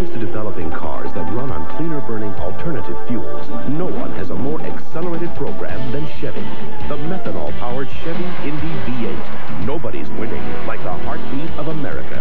to developing cars that run on cleaner-burning alternative fuels, no one has a more accelerated program than Chevy. The methanol-powered Chevy Indy V8. Nobody's winning like the heartbeat of America.